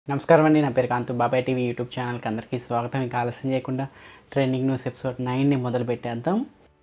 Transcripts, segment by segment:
నమస్కారం అండి. నా పేరు కాంతు. బాబాయ్ టీవీ యూట్యూబ్ ఛానల్కి అందరికీ స్వాగతం. ఇంకా ఆలస్యం చేయకుండా ట్రెండింగ్ న్యూస్ ఎపిసోడ్ 9ని మొదలు పెట్టేద్దాం.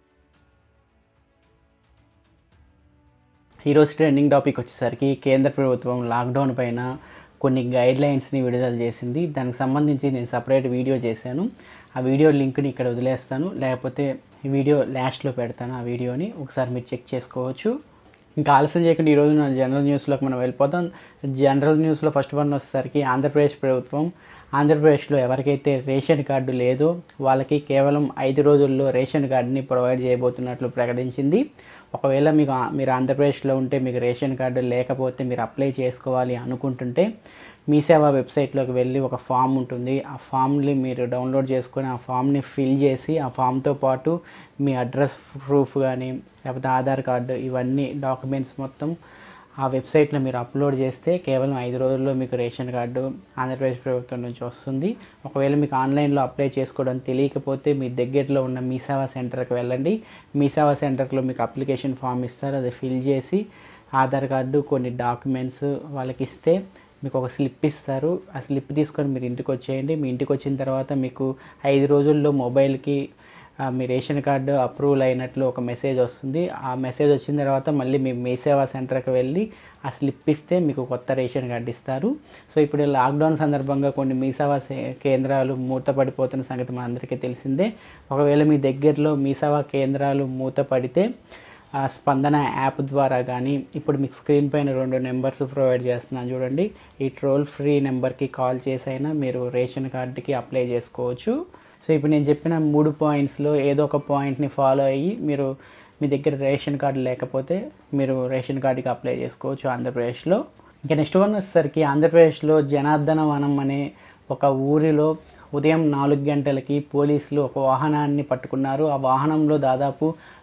ఈరోజు ట్రెండింగ్ టాపిక్ వచ్చేసరికి కేంద్ర ప్రభుత్వం లాక్డౌన్ పైన కొన్ని గైడ్లైన్స్ని విడుదల చేసింది. దానికి సంబంధించి నేను సపరేట్ వీడియో చేశాను. ఆ వీడియో లింక్ని ఇక్కడ వదిలేస్తాను, లేకపోతే ఈ వీడియో లాస్ట్లో పెడతాను. ఆ వీడియోని ఒకసారి మీరు చెక్ చేసుకోవచ్చు. ఇంకా ఆలస్యం చేయకుండా ఈరోజు నా జనరల్ న్యూస్లోకి మనం వెళ్ళిపోతాం. జనరల్ న్యూస్లో ఫస్ట్ వన్ వచ్చేసరికి ఆంధ్రప్రదేశ్ ప్రభుత్వం ఆంధ్రప్రదేశ్లో ఎవరికైతే రేషన్ కార్డు లేదో వాళ్ళకి కేవలం 5 రోజుల్లో రేషన్ కార్డుని ప్రొవైడ్ చేయబోతున్నట్లు ప్రకటించింది. ఒకవేళ మీరు ఆంధ్రప్రదేశ్లో ఉంటే మీకు రేషన్ కార్డు లేకపోతే మీరు అప్లై చేసుకోవాలి అనుకుంటుంటే మీ సేవా వెబ్సైట్లోకి వెళ్ళి ఒక ఫామ్ ఉంటుంది. ఆ ఫామ్ని మీరు డౌన్లోడ్ చేసుకొని ఆ ఫామ్ని ఫిల్ చేసి ఆ ఫామ్తో పాటు మీ అడ్రస్ ప్రూఫ్ కానీ లేకపోతే ఆధార్ కార్డు ఇవన్నీ డాక్యుమెంట్స్ మొత్తం ఆ వెబ్సైట్లో మీరు అప్లోడ్ చేస్తే కేవలం 5 రోజుల్లో మీకు రేషన్ కార్డు ఆంధ్రప్రదేశ్ ప్రభుత్వం నుంచి వస్తుంది. ఒకవేళ మీకు ఆన్లైన్లో అప్లై చేసుకోవడం తెలియకపోతే మీ దగ్గరలో ఉన్న మీ సేవా సెంటర్కి వెళ్ళండి. మీ సేవా సెంటర్లో మీకు అప్లికేషన్ ఫామ్ ఇస్తారు. అది ఫిల్ చేసి ఆధార్ కార్డు కొన్ని డాక్యుమెంట్స్ వాళ్ళకి ఇస్తే మీకు ఒక స్లిప్ ఇస్తారు. ఆ స్లిప్ తీసుకొని మీరు ఇంటికి వచ్చేయండి. మీ ఇంటికి వచ్చిన తర్వాత మీకు 5 రోజుల్లో మొబైల్కి మీ రేషన్ కార్డు అప్రూవల్ అయినట్లు ఒక మెసేజ్ వస్తుంది. ఆ మెసేజ్ వచ్చిన తర్వాత మళ్ళీ మీ సేవా సెంటర్కి వెళ్ళి ఆ స్లిప్ ఇస్తే మీకు కొత్త రేషన్ కార్డు ఇస్తారు. సో ఇప్పుడు లాక్డౌన్ సందర్భంగా కొన్ని మీ సేవా కేంద్రాలు మూతపడిపోతున్న సంగతి మనందరికీ తెలిసిందే. ఒకవేళ మీ దగ్గరలో మీ సేవా కేంద్రాలు మూతపడితే ఆ స్పందన యాప్ ద్వారా కానీ ఇప్పుడు మీకు స్క్రీన్ పైన 2 నెంబర్స్ ప్రొవైడ్ చేస్తున్నాను చూడండి. ఈ టోల్ ఫ్రీ నెంబర్కి కాల్ చేసైనా మీరు రేషన్ కార్డుకి అప్లై చేసుకోవచ్చు. సో ఇప్పుడు నేను చెప్పిన 3 పాయింట్స్లో ఏదో ఒక పాయింట్ని ఫాలో అయ్యి మీరు మీ దగ్గర రేషన్ కార్డు లేకపోతే మీరు రేషన్ కార్డుకి అప్లై చేసుకోవచ్చు ఆంధ్రప్రదేశ్లో. ఇంకా నెక్స్ట్ వన్ వచ్చేసరికి ఆంధ్రప్రదేశ్లో జనార్దన వనం అనే ఒక ఊరిలో ఉదయం 4 గంటలకి పోలీసులు ఒక వాహనాన్ని పట్టుకున్నారు. ఆ వాహనంలో దాదాపు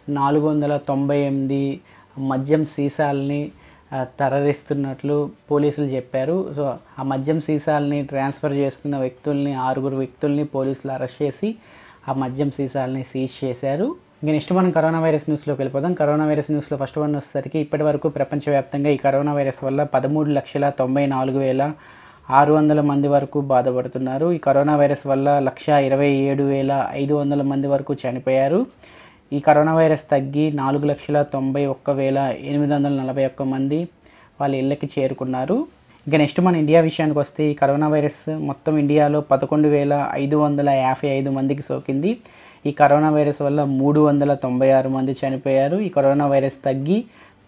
498 మద్యం సీసాలని తరలిస్తున్నట్లు పోలీసులు చెప్పారు. సో ఆ మద్యం సీసాలని ట్రాన్స్ఫర్ చేస్తున్న వ్యక్తుల్ని 6 వ్యక్తుల్ని పోలీసులు అరెస్ట్ చేసి ఆ మద్యం సీసాలని సీజ్ చేశారు. ఇంకా నెక్స్ట్ మనం కరోనా వైరస్ న్యూస్లోకి వెళ్ళిపోదాం. కరోనా వైరస్ న్యూస్లో ఫస్ట్ వన్ వచ్చేసరికి ఇప్పటి వరకు ప్రపంచవ్యాప్తంగా ఈ కరోనా వైరస్ వల్ల 13,94,600 మంది వరకు బాధపడుతున్నారు. ఈ కరోనా వైరస్ వల్ల 127,500 మంది వరకు చనిపోయారు. ఈ కరోనా వైరస్ తగ్గి 4,91,841 మంది వాళ్ళ ఇళ్ళకి చేరుకున్నారు. ఇంకా నెక్స్ట్ మన ఇండియా విషయానికి వస్తే ఈ కరోనా వైరస్ మొత్తం ఇండియాలో 11,555 మందికి సోకింది. ఈ కరోనా వైరస్ వల్ల 396 మంది చనిపోయారు. ఈ కరోనా వైరస్ తగ్గి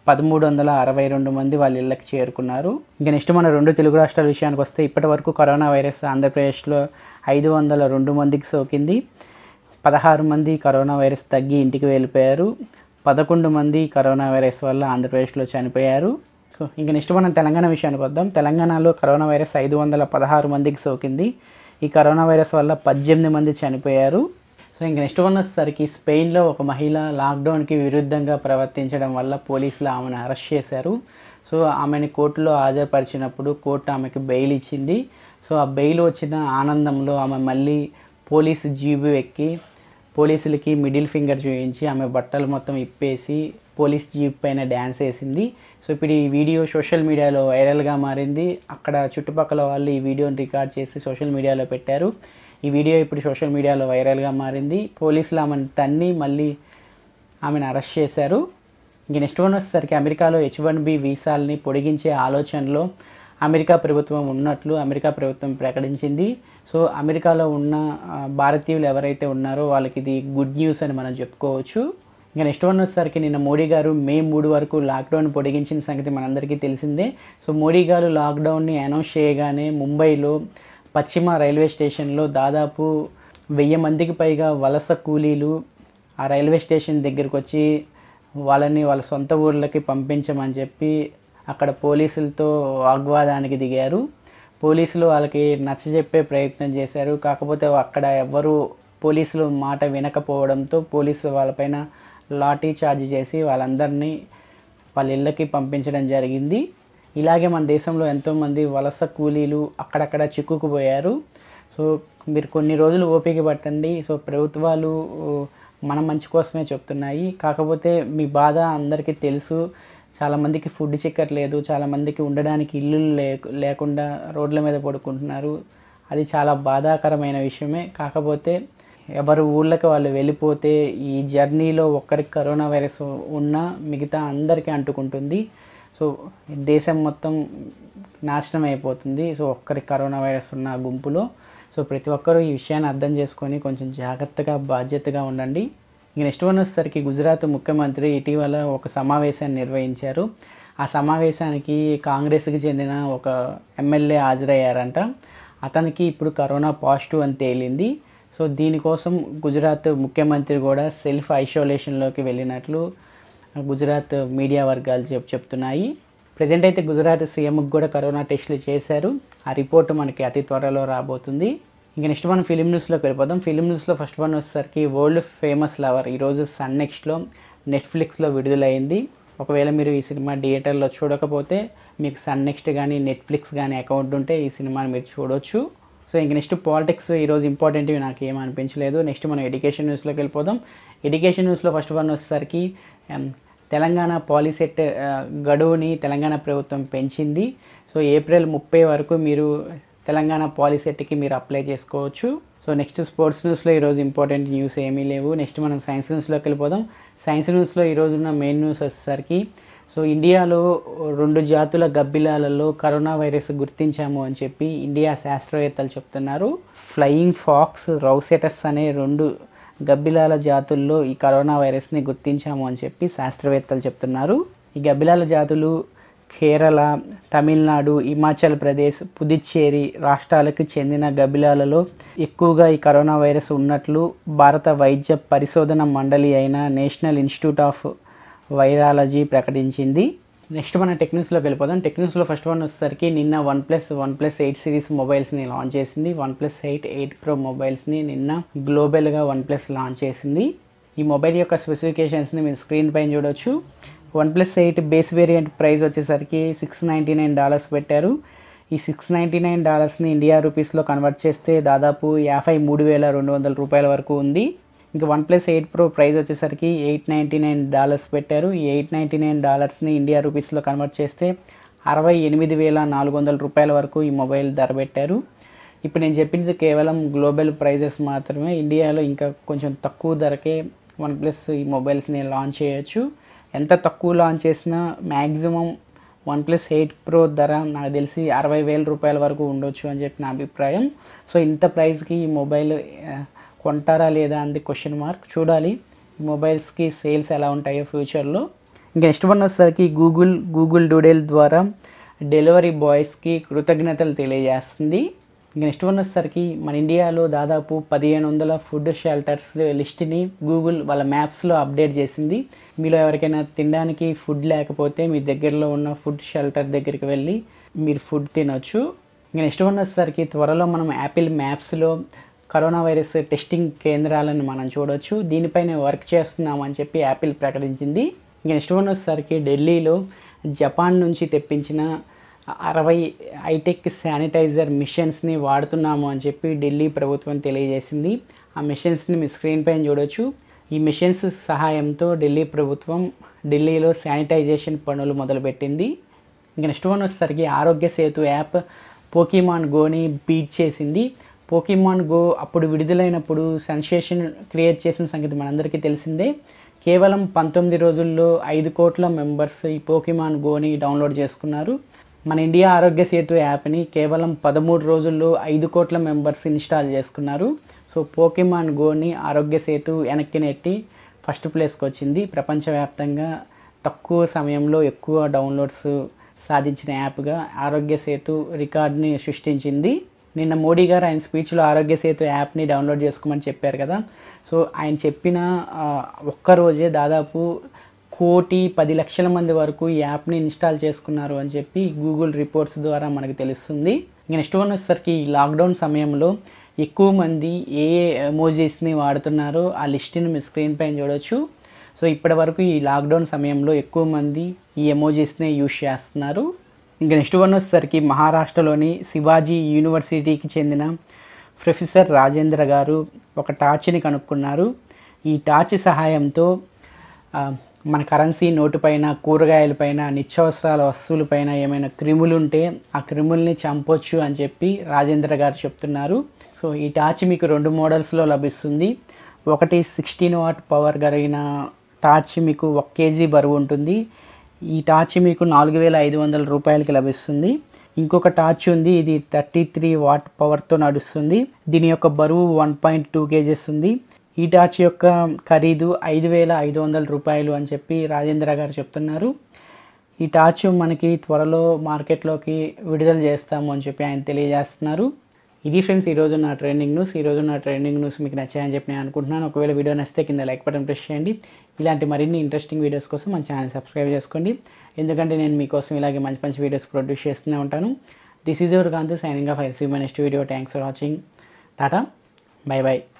1,362 మంది వాళ్ళ ఇళ్ళకి చేరుకున్నారు. ఇంకా నెక్స్ట్ మన 2 తెలుగు రాష్ట్రాల విషయానికి వస్తే ఇప్పటి వరకు కరోనా వైరస్ ఆంధ్రప్రదేశ్లో 502 మందికి సోకింది. 16 మంది కరోనా వైరస్ తగ్గి ఇంటికి వెళ్ళిపోయారు. 11 మంది కరోనా వైరస్ వల్ల ఆంధ్రప్రదేశ్లో చనిపోయారు. సో ఇంకా నెక్స్ట్ మనం తెలంగాణ విషయానికి వద్దాం. తెలంగాణలో కరోనా వైరస్ 516 మందికి సోకింది. ఈ కరోనా వైరస్ వల్ల 18 మంది చనిపోయారు. సో ఇంక నెక్స్ట్ వన్ వచ్చేసరికి స్పెయిన్లో ఒక మహిళ లాక్డౌన్కి విరుద్ధంగా ప్రవర్తించడం వల్ల పోలీసులు ఆమెను అరెస్ట్ చేశారు. సో ఆమెని కోర్టులో హాజరుపరిచినప్పుడు కోర్టు ఆమెకి బెయిల్ ఇచ్చింది. సో ఆ బెయిల్ వచ్చిన ఆనందంలో ఆమె మళ్ళీ పోలీసు జీబు ఎక్కి పోలీసులకి మిడిల్ ఫింగర్ చూపించి ఆమె బట్టలు మొత్తం ఇప్పేసి పోలీస్ జీప్ పైన డ్యాన్స్ వేసింది. సో ఇప్పుడు ఈ వీడియో సోషల్ మీడియాలో వైరల్గా మారింది. అక్కడ చుట్టుపక్కల వాళ్ళు ఈ వీడియోని రికార్డ్ చేసి సోషల్ మీడియాలో పెట్టారు. ఈ వీడియో ఇప్పుడు సోషల్ మీడియాలో వైరల్గా మారింది. పోలీసులు ఆమెను తన్ని మళ్ళీ ఆమెను అరెస్ట్ చేశారు. ఇంక నెక్స్ట్ వన్ వచ్చేసరికి అమెరికాలో H1B వీసాలని పొడిగించే ఆలోచనలో అమెరికా ప్రభుత్వం ఉన్నట్లు అమెరికా ప్రభుత్వం ప్రకటించింది. సో అమెరికాలో ఉన్న భారతీయులు ఎవరైతే ఉన్నారో వాళ్ళకి ఇది గుడ్ న్యూస్ అని మనం చెప్పుకోవచ్చు. ఇంకా నెక్స్ట్ వన్ వచ్చేసరికి నిన్న మోడీ గారు May 3 వరకు లాక్డౌన్ పొడిగించిన సంగతి మనందరికీ తెలిసిందే. సో మోడీ గారు లాక్డౌన్ని అనౌన్స్ చేయగానే ముంబైలో పశ్చిమ రైల్వే స్టేషన్లో దాదాపు 1000 మందికి పైగా వలస కూలీలు ఆ రైల్వే స్టేషన్ దగ్గరికి వచ్చి వాళ్ళని వాళ్ళ సొంత ఊర్లకి పంపించమని చెప్పి అక్కడ పోలీసులతో వాగ్వాదానికి దిగారు. పోలీసులు వాళ్ళకి నచ్చజెప్పే ప్రయత్నం చేశారు. కాకపోతే అక్కడ ఎవ్వరూ పోలీసులు మాట వినకపోవడంతో పోలీసు వాళ్ళపైన లాఠీ చార్జ్ చేసి వాళ్ళందరినీ వాళ్ళ ఇళ్ళకి పంపించడం జరిగింది. ఇలాగే మన దేశంలో ఎంతోమంది వలస కూలీలు అక్కడక్కడ చిక్కుకుపోయారు. సో మీరు కొన్ని రోజులు ఓపిక పట్టండి. సో ప్రభుత్వాలు మన మంచి కోసమే చెప్తున్నాయి. కాకపోతే మీ బాధ అందరికీ తెలుసు. చాలామందికి ఫుడ్ చిక్కట్లేదు, చాలామందికి ఉండడానికి ఇల్లు లేకుండా రోడ్ల మీద పడుకుంటున్నారు. అది చాలా బాధాకరమైన విషయమే. కాకపోతే ఎవరు ఊళ్ళకి వాళ్ళు వెళ్ళిపోతే ఈ జర్నీలో ఒక్కరికి కరోనా వైరస్ ఉన్నా మిగతా అందరికీ అంటుకుంటుంది. సో దేశం మొత్తం నాశనం అయిపోతుంది. సో ఒక్కరికి కరోనా వైరస్ ఉన్న గుంపులో. సో ప్రతి ఒక్కరూ ఈ విషయాన్ని అర్థం చేసుకొని కొంచెం జాగ్రత్తగా బాధ్యతగా ఉండండి. ఇంక నెక్స్ట్ వన్ వచ్చేసరికి గుజరాత్ ముఖ్యమంత్రి ఇటీవల ఒక సమావేశాన్ని నిర్వహించారు. ఆ సమావేశానికి కాంగ్రెస్కి చెందిన ఒక ఎమ్మెల్యే హాజరయ్యారంట. అతనికి ఇప్పుడు కరోనా పాజిటివ్ అని తేలింది. సో దీనికోసం గుజరాత్ ముఖ్యమంత్రి కూడా సెల్ఫ్ ఐసోలేషన్లోకి వెళ్ళినట్లు గుజరాత్ మీడియా వర్గాలు చెప్తున్నాయి. ప్రజెంట్ అయితే గుజరాత్ సీఎంకి కూడా కరోనా టెస్టులు చేశారు. ఆ రిపోర్టు మనకి అతి త్వరలో రాబోతుంది. ఇంకా నెక్స్ట్ మనం ఫిలిం న్యూస్లోకి వెళ్ళిపోదాం. ఫిలిం న్యూస్లో ఫస్ట్ వన్ వచ్చేసరికి వరల్డ్ ఫేమస్ లవర్ ఈరోజు సన్ నెక్స్ట్లో నెట్ఫ్లిక్స్లో విడుదలైంది. ఒకవేళ మీరు ఈ సినిమా థియేటర్లో చూడకపోతే మీకు సన్ నెక్స్ట్ కానీ నెట్ఫ్లిక్స్ కానీ అకౌంట్ ఉంటే ఈ సినిమాని మీరు చూడొచ్చు. సో ఇంక నెక్స్ట్ పాలిటిక్స్ ఈరోజు ఇంపార్టెంట్వి నాకు ఏం అనిపించలేదు. నెక్స్ట్ మనం ఎడ్యుకేషన్ న్యూస్లోకి వెళ్ళిపోదాం. ఎడ్యుకేషన్ న్యూస్లో ఫస్ట్ వన్ వచ్చేసరికి తెలంగాణ పాలిసెట్ గడువుని తెలంగాణ ప్రభుత్వం పెంచింది. సో ఏప్రిల్ 30 వరకు మీరు తెలంగాణ పాలిసెట్కి మీరు అప్లై చేసుకోవచ్చు. సో నెక్స్ట్ స్పోర్ట్స్ న్యూస్లో ఈరోజు ఇంపార్టెంట్ న్యూస్ ఏమీ లేవు. నెక్స్ట్ మనం సైన్స్ న్యూస్లోకి వెళ్ళిపోదాం. సైన్స్ న్యూస్లో ఈరోజున్న మెయిన్ న్యూస్ వచ్చేసరికి సో ఇండియాలో 2 జాతుల గబ్బిలాలలో కరోనా వైరస్ గుర్తించాము అని చెప్పి ఇండియా శాస్త్రవేత్తలు చెప్తున్నారు. ఫ్లయింగ్ ఫాక్స్, రౌసెటస్ అనే 2 గబ్బిలాల జాతుల్లో ఈ కరోనా వైరస్ని గుర్తించాము అని చెప్పి శాస్త్రవేత్తలు చెప్తున్నారు. ఈ గబ్బిలాల జాతులు కేరళ, తమిళనాడు, హిమాచల్ ప్రదేశ్, పుదుచ్చేరి రాష్ట్రాలకు చెందిన గబ్బిలాలలో ఎక్కువగా ఈ కరోనా వైరస్ ఉన్నట్లు భారత వైద్య పరిశోధన మండలి అయిన నేషనల్ ఇన్స్టిట్యూట్ ఆఫ్ వైరాలజీ ప్రకటించింది. నెక్స్ట్ మన టెక్నిక్స్లోకి వెళ్ళిపోదాం. టెక్నిక్స్లో ఫస్ట్ వన్ వచ్చేసరికి నిన్న వన్ ప్లస్ 8 సిరీస్ మొబైల్స్ని లాంచ్ చేసింది. వన్+8 8 Pro మొబైల్స్ని నిన్న గ్లోబల్గా వన్+, లాంచ్ చేసింది. ఈ మొబైల్ యొక్క స్పెసిఫికేషన్స్ని మీరు స్క్రీన్ పైన చూడవచ్చు. వన్+8 బేస్ వేరియంట్ ప్రైస్ వచ్చేసరికి $699 పెట్టారు. ఈ $699ని ఇండియా రూపీస్లో కన్వర్ట్ చేస్తే దాదాపు 53,200 రూపాయల వరకు ఉంది. ఇంకా వన్+8 Pro ప్రైస్ వచ్చేసరికి $899 పెట్టారు. ఈ $899ని ఇండియా రూపీస్లో కన్వర్ట్ చేస్తే 68,400 రూపాయల వరకు ఈ మొబైల్ ధర పెట్టారు. ఇప్పుడు నేను చెప్పింది కేవలం గ్లోబల్ ప్రైజెస్ మాత్రమే. ఇండియాలో ఇంకా కొంచెం తక్కువ ధరకే వన్+ ఈ మొబైల్స్ని లాంచ్ చేయొచ్చు. ఎంత తక్కువ లాంచ్ చేసినా మ్యాక్సిమం వన్+8 Pro ధర నాకు తెలిసి 60,000 రూపాయల వరకు ఉండొచ్చు అని చెప్పి నా అభిప్రాయం. సో ఇంత ప్రైస్కి ఈ మొబైల్ కొంటారా లేదా అంది క్వశ్చన్ మార్క్. చూడాలి ఈ మొబైల్స్కి సేల్స్ ఎలా ఉంటాయో ఫ్యూచర్లో. ఇంకా నెక్స్ట్ వన్ వచ్చేసరికి గూగుల్ డూడెల్ ద్వారా డెలివరీ బాయ్స్కి కృతజ్ఞతలు తెలియజేస్తుంది. ఇంకా నెక్స్ట్ వన్ వచ్చేసరికి మన ఇండియాలో దాదాపు 1,500 ఫుడ్ షెల్టర్స్ లిస్ట్ని గూగుల్ వాళ్ళ మ్యాప్స్లో అప్డేట్ చేసింది. మీలో ఎవరికైనా తినడానికి ఫుడ్ లేకపోతే మీ దగ్గరలో ఉన్న ఫుడ్ షెల్టర్ దగ్గరికి వెళ్ళి మీరు ఫుడ్ తినొచ్చు. ఇంకా నెక్స్ట్ వన్ వచ్చేసరికి త్వరలో మనం యాపిల్ మ్యాప్స్లో కరోనా వైరస్ టెస్టింగ్ కేంద్రాలను మనం చూడవచ్చు. దీనిపైన వర్క్ చేస్తున్నామని చెప్పి యాపిల్ ప్రకటించింది. ఇంకా నెక్స్ట్ వన్ వచ్చేసరికి ఢిల్లీలో జపాన్ నుంచి తెప్పించిన 60 హైటెక్ శానిటైజర్ మిషన్స్ని వాడుతున్నాము అని చెప్పి ఢిల్లీ ప్రభుత్వం తెలియజేసింది. ఆ మిషన్స్ని మీ స్క్రీన్ పైన చూడవచ్చు. ఈ మిషన్స్ సహాయంతో ఢిల్లీ ప్రభుత్వం ఢిల్లీలో శానిటైజేషన్ పనులు మొదలుపెట్టింది. ఇంకా నెక్స్ట్ వన్ వచ్చేసరికి ఆరోగ్య సేతు యాప్ పోకీమాన్ గోని బీట్ చేసింది. పోకీమాన్ గో అప్పుడు విడుదలైనప్పుడు సెన్సేషన్ క్రియేట్ చేసిన సంగతి మనందరికీ తెలిసిందే. కేవలం 19 రోజుల్లో 5 కోట్ల మెంబర్స్ ఈ పోకీమాన్ గోని డౌన్లోడ్ చేసుకున్నారు. మన ఇండియా ఆరోగ్య సేతు యాప్ని కేవలం 13 రోజుల్లో 5 కోట్ల మెంబర్స్ ఇన్స్టాల్ చేసుకున్నారు. సో పోకీమాన్ గోని ఆరోగ్య సేతు వెనక్కి నెట్టి ఫస్ట్ ప్లేస్కి వచ్చింది. ప్రపంచవ్యాప్తంగా తక్కువ సమయంలో ఎక్కువ డౌన్లోడ్స్ సాధించిన యాప్గా ఆరోగ్య సేతు రికార్డ్ని సృష్టించింది. నిన్న మోడీ గారు ఆయన స్పీచ్లో ఆరోగ్య సేతు యాప్ని డౌన్లోడ్ చేసుకోమని చెప్పారు కదా. సో ఆయన చెప్పిన ఒక్కరోజే దాదాపు 1,10,00,000 మంది వరకు ఈ యాప్ని ఇన్స్టాల్ చేసుకున్నారు అని చెప్పి గూగుల్ రిపోర్ట్స్ ద్వారా మనకు తెలుస్తుంది. ఇంకా నెక్స్ట్ వన్ వచ్చేసరికి ఈ లాక్డౌన్ సమయంలో ఎక్కువ మంది ఏ ఎమోజీస్ని వాడుతున్నారో ఆ లిస్ట్ని మీ స్క్రీన్ పైన చూడవచ్చు. సో ఇప్పటి వరకు ఈ లాక్డౌన్ సమయంలో ఎక్కువ మంది ఈ ఎమోజీస్ని యూజ్ చేస్తున్నారు. ఇంకా నెక్స్ట్ వన్ వచ్చేసరికి మహారాష్ట్రలోని శివాజీ యూనివర్సిటీకి చెందిన ప్రొఫెసర్ రాజేంద్ర గారు ఒక టార్చ్ని కనుక్కున్నారు. ఈ టార్చ్ సహాయంతో మన కరెన్సీ నోటు పైన, కూరగాయలపైన, నిత్యావసరాల వస్తువులపైన ఏమైనా క్రిములు ఉంటే ఆ క్రిముల్ని చంపొచ్చు అని చెప్పి రాజేంద్ర గారు చెప్తున్నారు. సో ఈ టార్చ్ మీకు 2 మోడల్స్లో లభిస్తుంది. ఒకటి 16 వాట్ పవర్ కలిగిన టార్చ్ మీకు 1 kg బరువు ఉంటుంది. ఈ టార్చ్ మీకు 4500 రూపాయలకి లభిస్తుంది. ఇంకొక టార్చ్ ఉంది, ఇది 33 వాట్ పవర్తో నడుస్తుంది. దీని యొక్క బరువు 1.2 kgs ఉంది. ఈ టార్చ్ యొక్క ఖరీదు 5500 రూపాయలు అని చెప్పి రాజేంద్ర గారు చెప్తున్నారు. ఈ టార్చ్ మనకి త్వరలో మార్కెట్లోకి విడుదల చేస్తాము అని చెప్పి ఆయన తెలియజేస్తున్నారు. ఇది ఫ్రెండ్స్ ఈరోజు నా ట్రెండింగ్ న్యూస్ మీకు నచ్చాయని చెప్పి నేను అనుకుంటున్నాను. ఒకవేళ వీడియో నచ్చితే కింద లైక్ బటన్ ప్రెస్ చేయండి. ఇలాంటి మరిన్ని ఇంట్రెస్టింగ్ వీడియోస్ కోసం మన ఛానల్ సబ్స్క్రైబ్ చేసుకోండి. ఎందుకంటే నేను మీకోసం ఇలాగే మంచి మంచి వీడియోస్ ప్రొడ్యూస్ చేస్తూనే ఉంటాను. This is your Kanthu signing off. I see you in my next video. Thanks for watching. Tata, bye by.